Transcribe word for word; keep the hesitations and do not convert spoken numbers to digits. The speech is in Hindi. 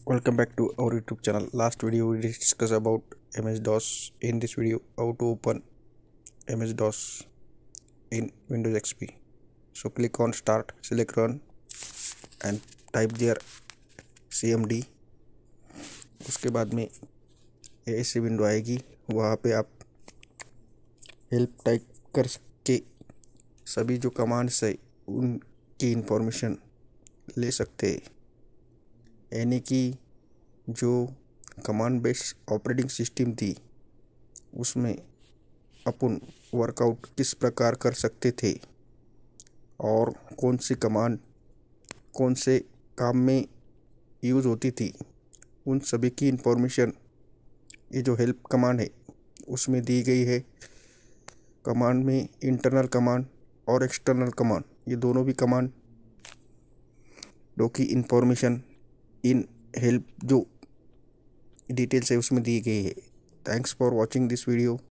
Welcome back to our YouTube channel. Last video we discussed about M S DOS. In this video, how to open M S DOS in Windows X P. So click on Start, select Run and type there C M D. उसके बाद में ऐसी विंडो आएगी, वहाँ पे आप हेल्प टाइप करके सभी जो कमांड्स है उनकी इंफॉर्मेशन ले सकते हैं। यानी कि जो कमांड बेस्ड ऑपरेटिंग सिस्टम थी उसमें अपन वर्कआउट किस प्रकार कर सकते थे और कौन सी कमांड कौन से काम में यूज़ होती थी, उन सभी की इंफॉर्मेशन ये जो हेल्प कमांड है उसमें दी गई है। कमांड में इंटरनल कमांड और एक्सटर्नल कमांड, ये दोनों भी कमांड दो की इंफॉर्मेशन इन हेल्प जो डिटेल्स है उसमें दी गई है। Thanks for watching this video.